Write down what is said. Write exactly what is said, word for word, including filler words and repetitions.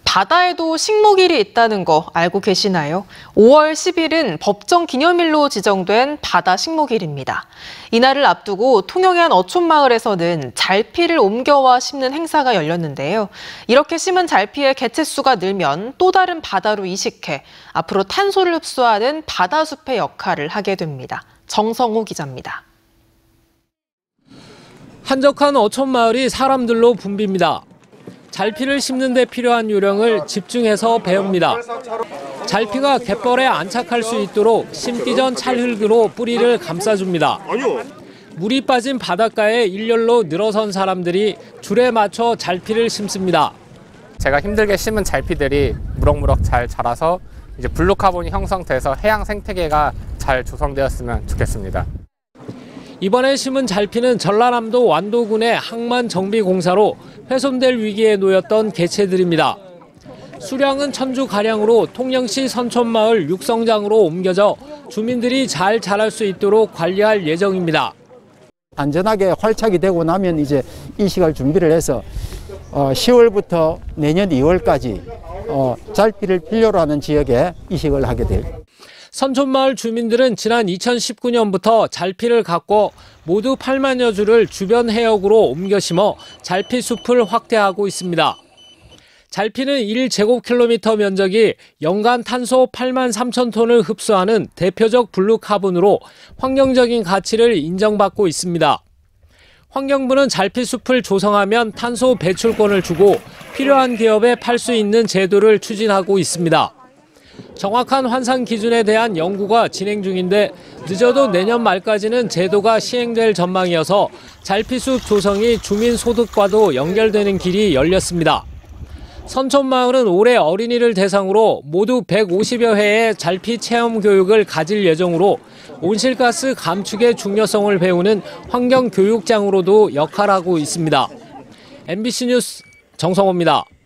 바다에도 식목일이 있다는 거 알고 계시나요? 오월 십일은 법정 기념일로 지정된 바다 식목일입니다. 이날을 앞두고 통영의 한 어촌마을에서는 잘피를 옮겨와 심는 행사가 열렸는데요. 이렇게 심은 잘피의 개체수가 늘면 또 다른 바다로 이식해 앞으로 탄소를 흡수하는 바다숲의 역할을 하게 됩니다. 정성호 기자입니다. 한적한 어촌마을이 사람들로 붐빕니다. 잘피를 심는 데 필요한 요령을 집중해서 배웁니다. 잘피가 갯벌에 안착할 수 있도록 심기 전 찰흙으로 뿌리를 감싸줍니다. 물이 빠진 바닷가에 일렬로 늘어선 사람들이 줄에 맞춰 잘피를 심습니다. 제가 힘들게 심은 잘피들이 무럭무럭 잘 자라서 이제 블루카본이 형성돼서 해양 생태계가 잘 조성되었으면 좋겠습니다. 이번에 심은 잘피는 전라남도 완도군의 항만정비공사로 훼손될 위기에 놓였던 개체들입니다. 수량은 천주가량으로 통영시 선촌마을 육성장으로 옮겨져 주민들이 잘 자랄 수 있도록 관리할 예정입니다. 안전하게 활착이 되고 나면 이제 이식할 준비를 해서 시월부터 내년 이월까지 잘피를 필요로 하는 지역에 이식을 하게 됩니다. 선촌마을 주민들은 지난 이천십구 년부터 잘피를 갖고 모두 팔만여 주를 주변 해역으로 옮겨 심어 잘피 숲을 확대하고 있습니다. 잘피는 일 제곱킬로미터 면적이 연간 탄소 팔만 삼천 톤을 흡수하는 대표적 블루카본으로 환경적인 가치를 인정받고 있습니다. 환경부는 잘피 숲을 조성하면 탄소 배출권을 주고 필요한 기업에 팔 수 있는 제도를 추진하고 있습니다. 정확한 환산 기준에 대한 연구가 진행 중인데 늦어도 내년 말까지는 제도가 시행될 전망이어서 잘피숲 조성이 주민 소득과도 연결되는 길이 열렸습니다. 선촌마을은 올해 어린이를 대상으로 모두 백오십여 회의 잘피 체험 교육을 가질 예정으로 온실가스 감축의 중요성을 배우는 환경교육장으로도 역할하고 있습니다. 엠비씨 뉴스 정성호입니다.